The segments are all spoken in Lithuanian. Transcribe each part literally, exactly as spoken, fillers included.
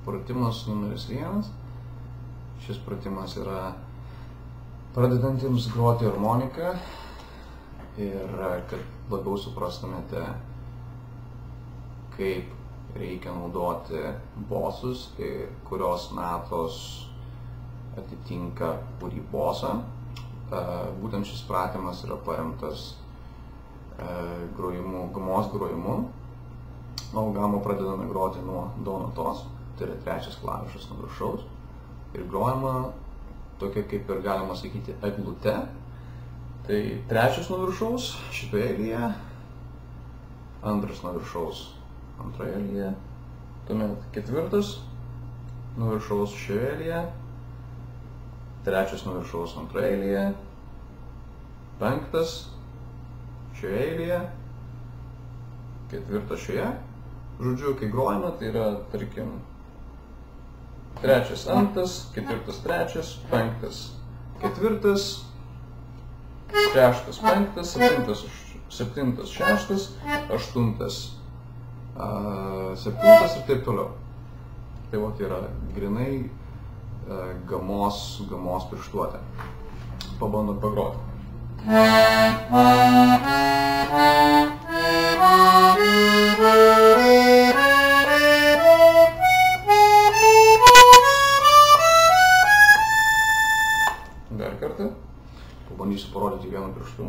pratimas numeris vienas. Šis pratimas yra pradedantiems groti harmoniką ir kad labiau suprastumėte, kaip reikia naudoti bosus ir kurios natos atitinka kurį bosą. Būtent šis pratimas yra paremtas grojimu, gamos grojimu. O gamą pradedame groti nuo do natos, tai yra trečias klavišas nuo viršaus. Ir grojama tokia, kaip ir galima sakyti, eglute. Tai trečias nuo viršaus šitoje eilėje, antras nuo viršaus antroje eilėje, tuomet ketvirtas nuo viršaus šioje eilėje, trečias nuo viršaus antroje eilėje, penktas šioje eilėje, ketvirtas šioje. Žodžiu, kai grojame, tai yra, tarkim, trečias antras, ketvirtas trečias, penktas ketvirtas, šeštas penktas, septintas, septintas šeštas, aštuntas uh, septintas ir taip toliau. Tai va, tai yra grinai uh, gamos, gamos pirštuotė. Pabandom pagroti. Dar kartą. Pabandysiu parodyti vienu pirštu.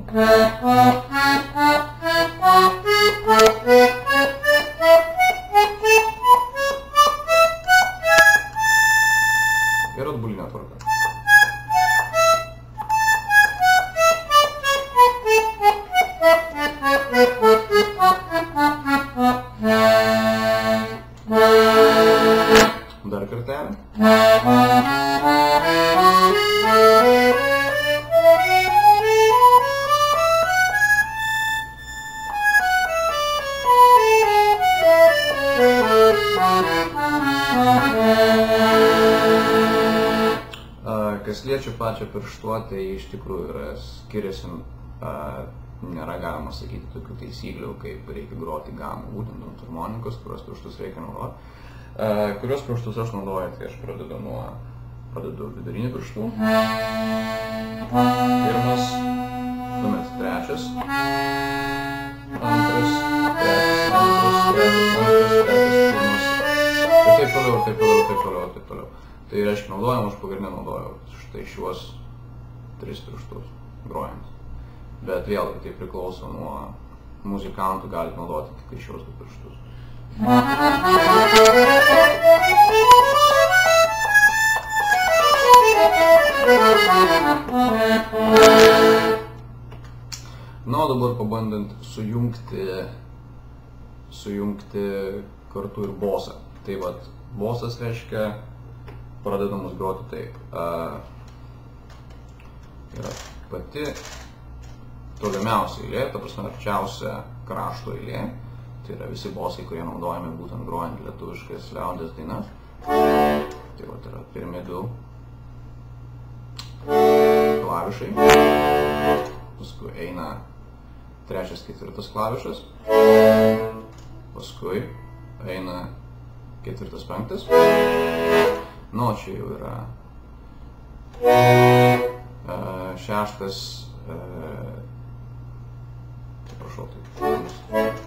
Ir atbulinė tvarka. Dar kartelį. Kas liečia pačią pirštuotę, iš tikrųjų yra skiriasi, nėra galima sakyti tokių taisyklių, kaip reikia groti gamą, būtent ant harmonikos, kurios pirštus reikia naudoti. Kurios pirštus aš naudoju, tai aš pradedu nuo, pradedu vidurinį pirštų. Pirmas, tuomet trečias, antras, trečias, antras, trečias, antras, trečias, pirmas. Ir taip toliau, taip toliau, taip toliau, taip toliau. Tai reiškia naudojam, aš pagrindinę naudoju štai šiuos tris pirštus grojant. Bet vėlgi tai priklauso nuo muzikantų, galite naudoti tik šios du pirštus. Na, o dabar pabandant sujungti, sujungti kartu ir bosą. Tai vat, bosas reiškia pradedamas groti taip. Uh, yra pati tolimiausia eilė, ta prasme arčiausia krašto eilė. Tai yra visi bosai, kurie naudojami būtent grojant lietuviškas liaudies dainas. Tai vat yra pirmi du klavišai. Paskui eina trečias, ketvirtas klavišas. Paskui eina ketvirtas, penktas. Nu, čia jau yra uh, šeštas, uh, atsiprašau, taip,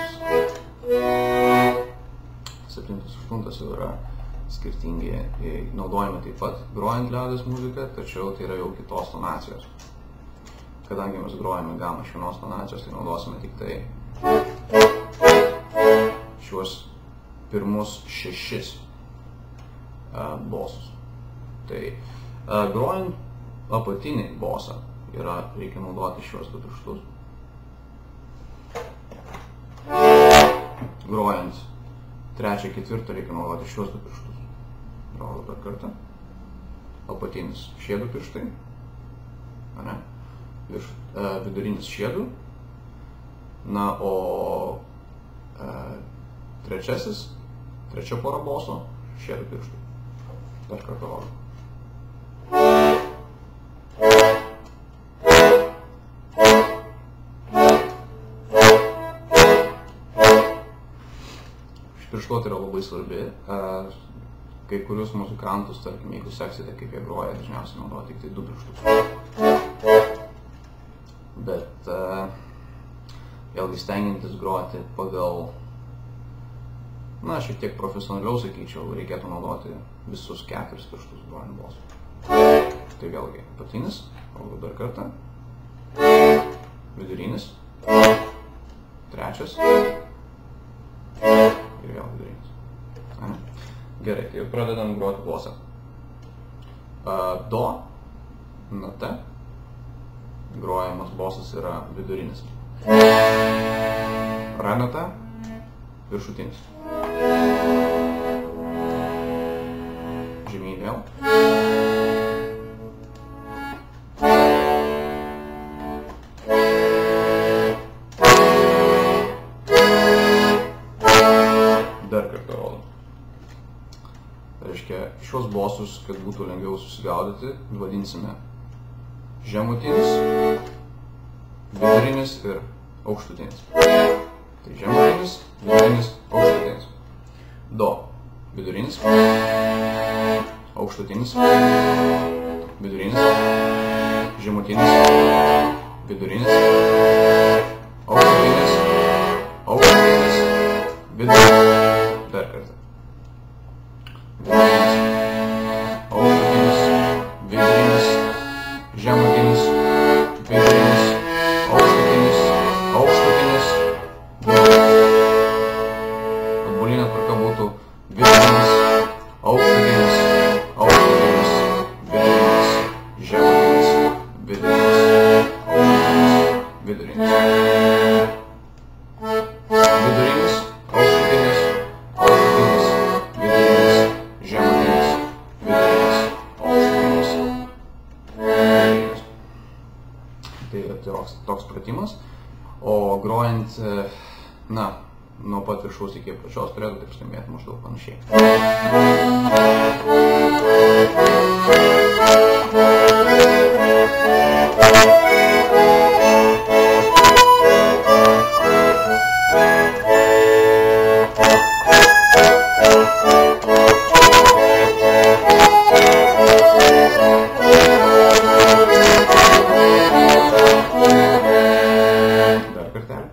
septintas, aštuntas jau yra skirtingi, naudojami taip pat grojant liaudies muziką, tačiau tai yra jau kitos tonacijos. Kadangi mes grojame gamą iš vienos tonacijos, tai naudosime tik tai šiuos pirmus šešis bosus. Tai grojant apatinį bosą yra, reikia naudoti šios du pirštus. Grojant trečią, ketvirtą reikia naudoti šios du pirštus. Groju dar kartą. Apatinis šie du pirštai. Ne? Virš, e, vidurinis šie du. Na, o e, trečiasis, trečia pora boso, šie du pirštai. Dar kartą rodo. Pirštuotė yra labai svarbi. kai kurius muzikantus, tarkim, jeigu seksite, kaip jie groja, dažniausiai naudoja tik tai du pirštus. Bet vėlgi stengiantis groti pagal, na, šiek tiek profesionaliau, sakyčiau, reikėtų naudoti visus keturis pirštus grojant bosą. Tai vėlgi apatinis, rodo dar kartą, vidurinis, trečias ir vėl vidurinis. Gerai, tai jau pradedam groti bosą. Do nata grojamas bosas yra vidurinis. Ra nata viršutinis. Žemyn vėl. Dar kartą rodo. Reiškia, šios bosus, kad būtų lengviau susigaudyti, vadinsime žemutinis, vidurinis ir aukštutinis. Tai žemutinis, vidurinis, aukštutinis. Do, vidurinis, aukštutinis, vidurinis, žemutinis, vidurinis, aukštutinis, aukštutinis, vidurinis. Dar kartą. Vidurinis, aukštutinis, vidurinis, žemutinis, vidurinis, aukštutinis, aukštutinis, vidurinis. Atbulinė tvarka būtų vidurinis, aukštutinis, aukštutinis, vidurinis, žemutinis, vidurinis, aukštutinis, vidurinis. Vidurinis, aukštutinis, aukštutinis, vidurinis, žemutinis, vidurinis, aukštutinis, vidurinis. Tai yra toks, toks pratimas, o grojant, na, nuo pat viršaus iki apačios turėtų taip skambėti maždaug panašiai. Dar kartelį.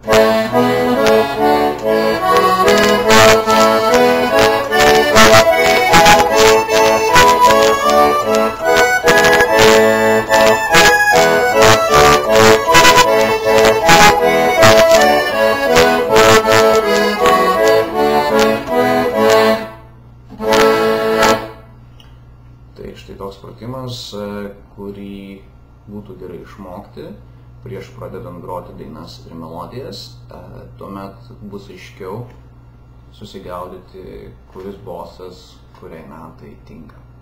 Tai štai toks pratimas, kurį būtų gerai išmokti prieš pradedant groti dainas ir melodijas, tuomet bus aiškiau susigaudyti, kuris bosas kuriai natai tinka.